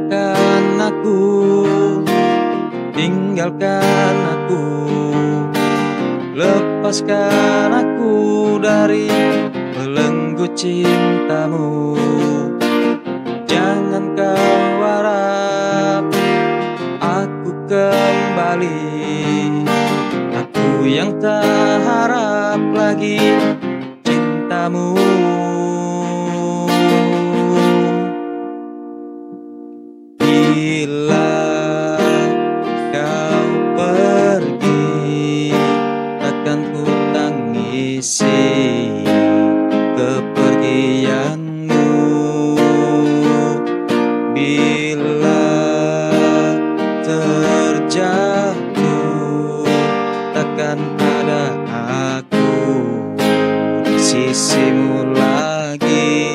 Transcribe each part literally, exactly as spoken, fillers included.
Tinggalkan aku, tinggalkan aku, lepaskan aku dari belenggu cintamu. Jangan kau harap aku kembali, aku yang tak harap lagi cintamu. Bila kau pergi, takkan ku tangisi kepergianmu. Bila terjatuh, takkan ada aku di sisimu lagi.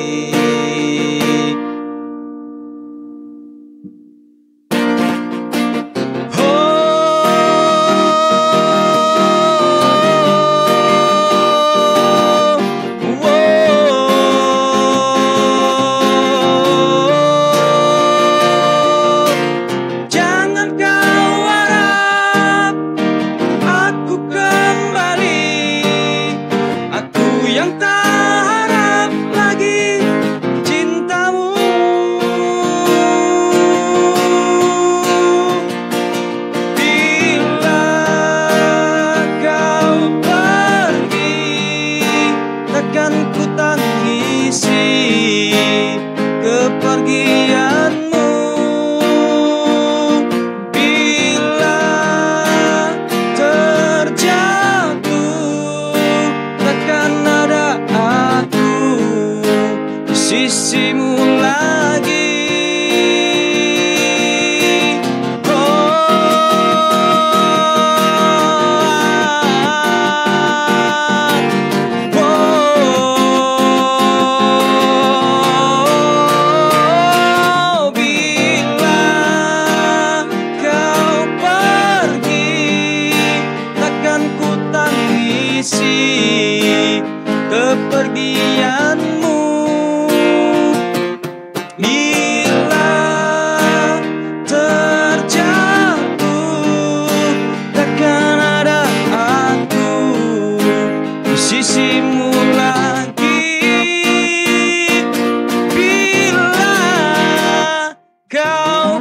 Yang tak harap lagi cintamu. Bila kau pergi, takkan ku tangisi kepergianmu. Bila terjatuh, takkan sisimu lagi. Oh, oh, oh, bila kau pergi, takkan ku tangisi kepergianmu. Bila terjatuh, takkan ada aku di sisimu lagi. Bila kau